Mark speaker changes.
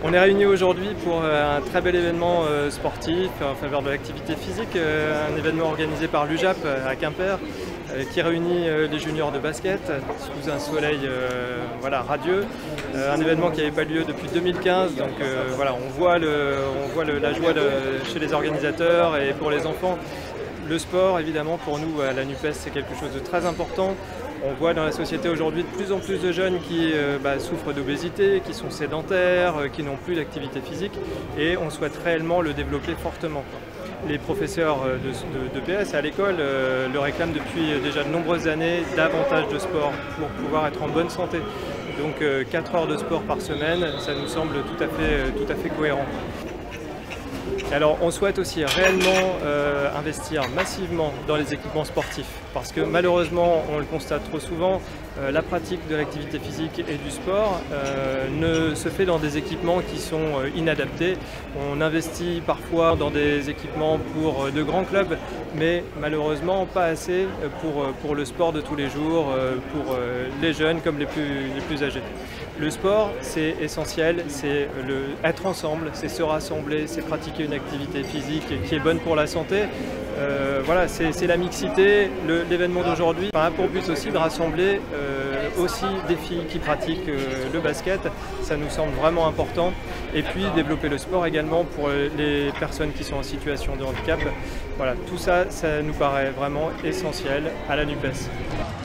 Speaker 1: On est réunis aujourd'hui pour un très bel événement sportif en faveur de l'activité physique, un événement organisé par l'UJAP à Quimper qui réunit les juniors de basket sous un soleil radieux. Un événement qui n'avait pas lieu depuis 2015, donc on voit la joie chez les organisateurs et pour les enfants. Le sport, évidemment, pour nous à la NUPES, c'est quelque chose de très important. On voit dans la société aujourd'hui de plus en plus de jeunes qui souffrent d'obésité, qui sont sédentaires, qui n'ont plus d'activité physique et on souhaite réellement le développer fortement. Les professeurs de PS à l'école le réclament depuis déjà de nombreuses années, davantage de sport pour pouvoir être en bonne santé. Donc 4 heures de sport par semaine, ça nous semble tout à fait cohérent. Alors on souhaite aussi réellement investir massivement dans les équipements sportifs parce que malheureusement, on le constate trop souvent, la pratique de l'activité physique et du sport ne se fait dans des équipements qui sont inadaptés. On investit parfois dans des équipements pour de grands clubs, mais malheureusement pas assez pour le sport de tous les jours, pour les jeunes comme les plus âgés. Le sport, c'est essentiel, c'est être ensemble, c'est se rassembler, c'est pratiquer une activité physique qui est bonne pour la santé. C'est la mixité. L'événement d'aujourd'hui a pour but aussi de rassembler aussi des filles qui pratiquent le basket. Ça nous semble vraiment important. Et puis développer le sport également pour les personnes qui sont en situation de handicap. Voilà, tout ça, ça nous paraît vraiment essentiel à la NUPES.